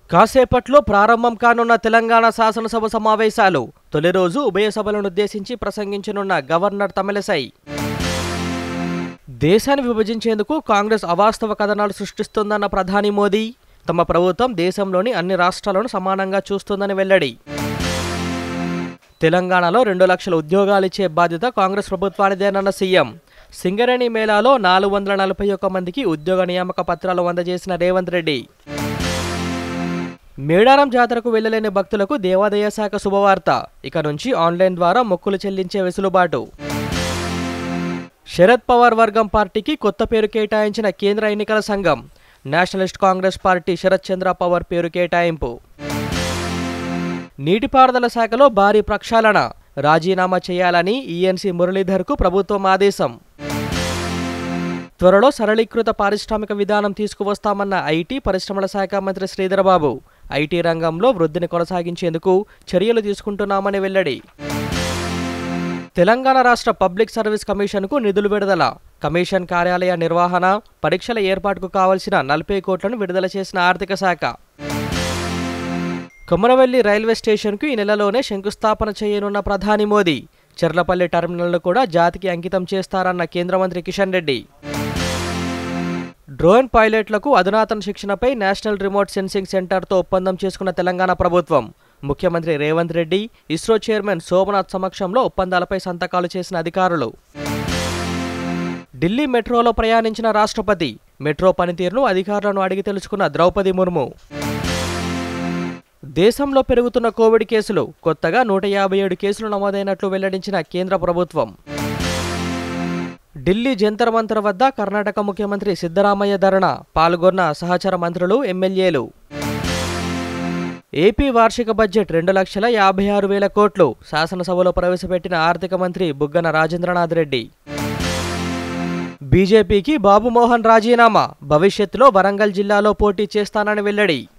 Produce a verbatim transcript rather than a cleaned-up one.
కాసేపట్లో ప్రారంభం కానున్న తెలంగాణ శాసనసభ సమావేశాలు. తొలి రోజు ఉభయ సభలను ఉద్దేశించి ప్రసంగించనున్న గవర్నర్ తమిళసై. దేశాన్ని విభజించేందుకు కాంగ్రెస్ అవాస్తవ కథనాలు సృష్టిస్తోందన్న ప్రధాని మోదీ. తమ ప్రభుత్వం దేశంలోని అన్ని రాష్ట్రాలను సమానంగా చూస్తోందని వెల్లడి. తెలంగాణలో రెండు లక్షల ఉద్యోగాలిచ్చే బాధ్యత కాంగ్రెస్ ప్రభుత్వానిదేనన్న సీఎం. సింగరేణి మేళాలో నాలుగు వందల నలభై ఒక్క మందికి ఉద్యోగ నియామక పత్రాలు అందజేసిన రేవంత్ రెడ్డి. మేడారం జాతరకు వెళ్లలేని భక్తులకు దేవాదాయ శాఖ శుభవార్త. ఇక నుంచి ఆన్లైన్ ద్వారా మొక్కులు చెల్లించే వెసులుబాటు. శరద్ పవార్ వర్గం పార్టీకి కొత్త పేరు కేటాయించిన కేంద్ర ఎన్నికల సంఘం. నేషనలిస్ట్ కాంగ్రెస్ పార్టీ శరత్ చంద్ర పవార్ పేరు కేటాయింపు. నీటిపారుదల శాఖలో భారీ ప్రక్షాళన. రాజీనామా చేయాలని ఈఎన్సీ మురళీధర్కు ప్రభుత్వం ఆదేశం. త్వరలో సరళీకృత పారిశ్రామిక విధానం తీసుకువస్తామన్న ఐటీ పరిశ్రమల శాఖ మంత్రి శ్రీధరబాబు. ఐటీ రంగంలో వృద్ధిని కొనసాగించేందుకు చర్యలు తీసుకుంటున్నామని వెల్లడి. తెలంగాణ రాష్ట్ర పబ్లిక్ సర్వీస్ కమిషన్కు నిధులు విడుదల. కమిషన్ కార్యాలయ నిర్వహణ, పరీక్షల ఏర్పాటుకు కావలసిన నలభై కోట్లను విడుదల చేసిన ఆర్థిక శాఖ. కొమరవెల్లి రైల్వే స్టేషన్కు ఈ నెలలోనే శంకుస్థాపన చేయనున్న ప్రధాని మోదీ. చెర్లపల్లి టెర్మినల్ను కూడా జాతికి అంకితం చేస్తారన్న కేంద్ర మంత్రి కిషన్ రెడ్డి. డ్రోన్ పైలట్లకు అధునాతన శిక్షణపై నేషనల్ రిమోట్ సెన్సింగ్ సెంటర్తో ఒప్పందం చేసుకున్న తెలంగాణ ప్రభుత్వం. ముఖ్యమంత్రి రేవంత్ రెడ్డి, ఇస్రో చైర్మన్ సోమనాథ్ సమక్షంలో ఒప్పందాలపై సంతకాలు చేసిన అధికారులు. ఢిల్లీ మెట్రోలో ప్రయాణించిన రాష్ట్రపతి. మెట్రో పనితీరును అధికారులను అడిగి తెలుసుకున్న ద్రౌపది ముర్ము. దేశంలో పెరుగుతున్న కోవిడ్ కేసులు. కొత్తగా నూట యాభై ఏడు కేసులు నమోదైనట్లు వెల్లడించిన కేంద్ర ప్రభుత్వం. ఢిల్లీ జంతర్ మంతర్ వద్ద కర్ణాటక ముఖ్యమంత్రి సిద్ధరామయ్య ధర్నా. పాల్గొన్న సహచర మంత్రులు, ఎమ్మెల్యేలు. ఏపీ వార్షిక బడ్జెట్ రెండు లక్షల యాభై ఆరు వేల కోట్లు. శాసనసభలో ప్రవేశపెట్టిన ఆర్థిక మంత్రి బుగ్గన రాజేంద్రనాథ్ రెడ్డి. బీజేపీకి బాబుమోహన్ రాజీనామా. భవిష్యత్తులో వరంగల్ జిల్లాలో పోటీ చేస్తానని వెల్లడి.